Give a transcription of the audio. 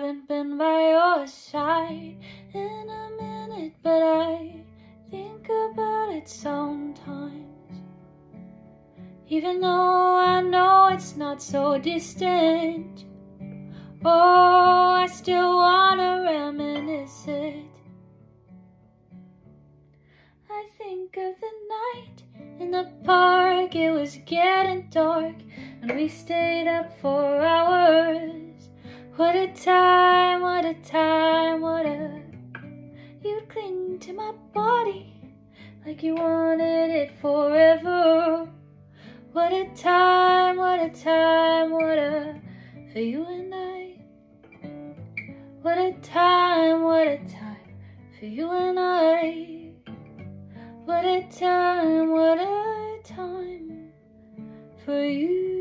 haven't been by your side in a minute, but I think about it sometimes. Even though I know it's not so distant, oh, I still wanna reminisce it. I think of the night in the park, it was getting dark, and we stayed up for hours. What a time, what a time, what a... You'd cling to my body like you wanted it forever. What a time, what a time, what a... For you and I. What a time, what a time, for you and I. What a time for you.